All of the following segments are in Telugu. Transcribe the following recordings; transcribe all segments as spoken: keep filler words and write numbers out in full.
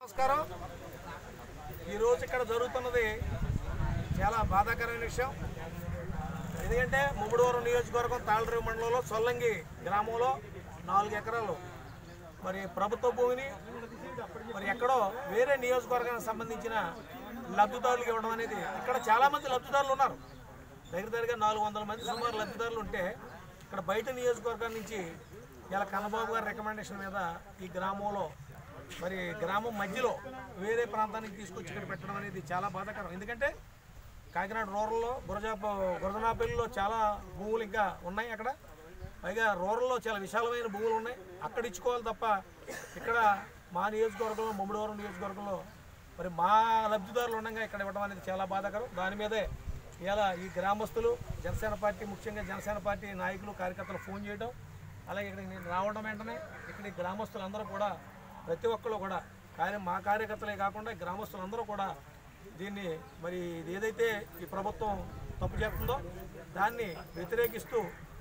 నమస్కారం. ఈరోజు ఇక్కడ జరుగుతున్నది చాలా బాధాకరమైన విషయం. ఎందుకంటే ముమ్మడివరం నియోజకవర్గం తాళ్ళరేవు మండలంలో సొల్లంగి గ్రామంలో నాలుగు ఎకరాలు మరి ప్రభుత్వ భూమిని మరి ఎక్కడో వేరే నియోజకవర్గానికి సంబంధించిన లబ్ధిదారులకు ఇవ్వడం అనేది, ఇక్కడ చాలామంది లబ్ధిదారులు ఉన్నారు. దగ్గర దగ్గరగా నాలుగు వందల మంది సుమారు లబ్ధిదారులు ఉంటే ఇక్కడ బయట నియోజకవర్గం నుంచి ఇలా కన్నబాబు గారి రికమెండేషన్ మీద ఈ గ్రామంలో మరి గ్రామం మధ్యలో వేరే ప్రాంతానికి తీసుకొచ్చి ఇక్కడ పెట్టడం అనేది చాలా బాధాకరం. ఎందుకంటే కాకినాడ రూరల్లో గురజా గురజనాపల్లిలో చాలా భూములు ఇంకా ఉన్నాయి. అక్కడ పైగా రూరల్లో చాలా విశాలమైన భూములు ఉన్నాయి. అక్కడ ఇచ్చుకోవాలి తప్ప ఇక్కడ మా నియోజకవర్గంలో ముమ్మడివరం నియోజకవర్గంలో మరి మా లబ్ధిదారులు ఉండగా ఇక్కడ ఇవ్వడం అనేది చాలా బాధాకరం. దాని మీదే ఇలా ఈ గ్రామస్తులు జనసేన పార్టీ, ముఖ్యంగా జనసేన పార్టీ నాయకులు కార్యకర్తలు ఫోన్ చేయడం, అలాగే ఇక్కడికి నేను రావడం వెంటనే ఇక్కడ గ్రామస్తులందరూ కూడా ప్రతి ఒక్కరు కూడా కార్య మా కార్యకర్తలే కాకుండా గ్రామస్తులందరూ కూడా దీన్ని మరి ఏదైతే ఈ ప్రభుత్వం తప్పు చేస్తుందో దాన్ని వ్యతిరేకిస్తూ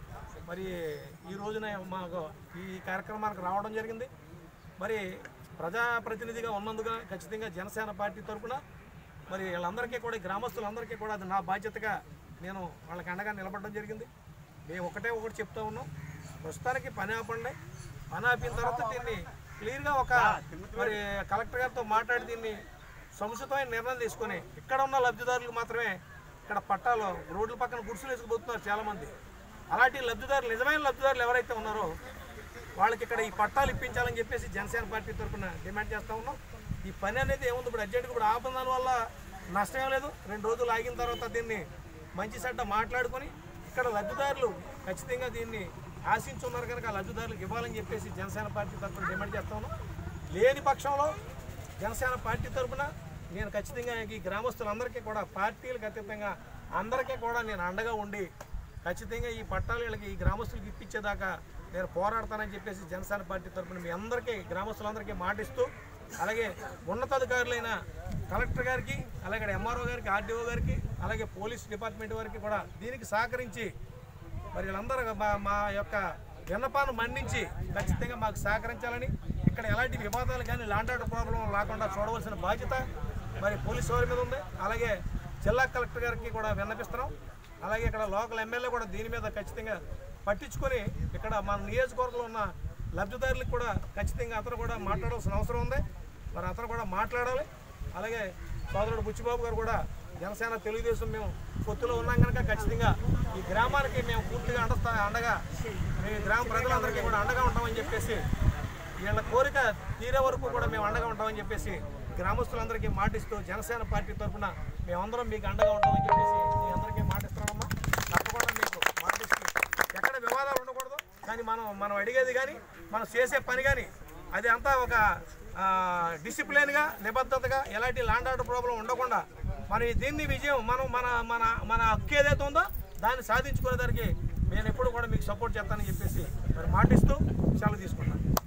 మరి ఈ రోజున మాకు ఈ కార్యక్రమానికి రావడం జరిగింది. మరి ప్రజాప్రతినిధిగా ఉన్నందుగా ఖచ్చితంగా జనసేన పార్టీ తరఫున మరి వీళ్ళందరికీ కూడా గ్రామస్తులందరికీ కూడా అది నా బాధ్యతగా నేను వాళ్ళకి అండగా నిలబడడం జరిగింది. మేము ఒకటే ఒకటి చెప్తా ఉన్నాం, ప్రస్తుతానికి పని ఆపండి, పని ఆపిన తర్వాత దీన్ని క్లియర్గా ఒక మరి కలెక్టర్ గారితో మాట్లాడి దీన్ని సముచితమైన నిర్ణయం తీసుకొని ఇక్కడ ఉన్న లబ్ధిదారులకు మాత్రమే ఇక్కడ పట్టాలు రోడ్ల పక్కన గుడిసెలు వేసుకుపోతున్నారు చాలామంది. అలాంటి లబ్ధిదారులు, నిజమైన లబ్ధిదారులు ఎవరైతే ఉన్నారో వాళ్ళకి ఇక్కడ ఈ పట్టాలు ఇప్పించాలని చెప్పేసి జనసేన పార్టీ తరఫున డిమాండ్ చేస్తూ ఉన్నాం. ఈ పని అనేది ఏముంది, ఇప్పుడు అర్జెంట్గా ఇప్పుడు ఆపడం వల్ల నష్టం ఏం లేదు. రెండు రోజులు ఆగిన తర్వాత దీన్ని మంచి చెడ్డ మాట్లాడుకొని ఇక్కడ లబ్ధిదారులు ఖచ్చితంగా దీన్ని ఆశించున్నారు కనుక లబ్ధిదారులకు ఇవ్వాలని చెప్పేసి జనసేన పార్టీ తరఫున డిమాండ్ చేస్తా ఉన్నాం. లేని పక్షంలో జనసేన పార్టీ తరఫున నేను ఖచ్చితంగా ఈ గ్రామస్తులందరికీ కూడా పార్టీలకు అతీతంగా అందరికీ కూడా నేను అండగా ఉండి ఖచ్చితంగా ఈ పట్టాలు వీళ్ళకి ఈ గ్రామస్తులకు ఇప్పించేదాకా నేను పోరాడతానని చెప్పేసి జనసేన పార్టీ తరఫున మీ అందరికీ గ్రామస్తులందరికీ మాటిస్తూ, అలాగే ఉన్నతాధికారులైన కలెక్టర్ గారికి, అలాగే ఎంఆర్ఓ గారికి, ఆర్డీఓ గారికి, అలాగే పోలీస్ డిపార్ట్మెంట్ వారికి కూడా దీనికి సహకరించి మరి వీళ్ళందరూ మా మా యొక్క విన్నపాన్ని మన్నించి ఖచ్చితంగా మాకు సహకరించాలని, ఇక్కడ ఎలాంటి వివాదాలు కానీ ల్యాండ్ ఆర్డర్ ప్రాబ్లం లేకుండా చూడవలసిన బాధ్యత మరి పోలీసు వారి మీద ఉంది. అలాగే జిల్లా కలెక్టర్ గారికి కూడా విన్నపిస్తున్నాం. అలాగే ఇక్కడ లోకల్ ఎమ్మెల్యే కూడా దీని మీద ఖచ్చితంగా పట్టించుకొని ఇక్కడ మన నియోజకవర్గంలో ఉన్న లబ్ధిదారులకు కూడా ఖచ్చితంగా అతను కూడా మాట్లాడాల్సిన అవసరం ఉంది. మరి అతను కూడా మాట్లాడాలి. అలాగే సోదరుడు బుచ్చిబాబు గారు కూడా జనసేన తెలుగుదేశం మేము పొత్తులో ఉన్నాం కనుక ఖచ్చితంగా ఈ గ్రామానికి మేము పూర్తిగా అండస్తా అండగా మేము గ్రామ ప్రజలందరికీ కూడా అండగా ఉంటామని చెప్పేసి, వీళ్ళ కోరిక తీరే వరకు కూడా మేము అండగా ఉంటామని చెప్పేసి గ్రామస్తులందరికీ మాటిస్తూ జనసేన పార్టీ తరఫున మేమందరం మీకు అండగా ఉంటామని చెప్పేసి మీ అందరికీ మాటిస్తున్నామమ్మా. తప్పకుండా మీకు మాటిస్తూ ఎక్కడ వివాదాలు ఉండకూడదు, కానీ మనం మనం అడిగేది కానీ మనం చేసే పని కానీ అది అంతా ఒక డిసిప్లిన్గా, నిబద్ధతగా, ఎలాంటి ల్యాండ్ ఆర్డర్ ప్రాబ్లం ఉండకుండా మనం దీన్ని విజయం మనం మన మన మన హక్కు ఏదైతే ఉందో దాన్ని సాధించుకునేదానికి నేను ఎప్పుడు కూడా మీకు సపోర్ట్ చేస్తానని చెప్పేసి మరి మాటిస్తూ సెలవు తీసుకుంటాను.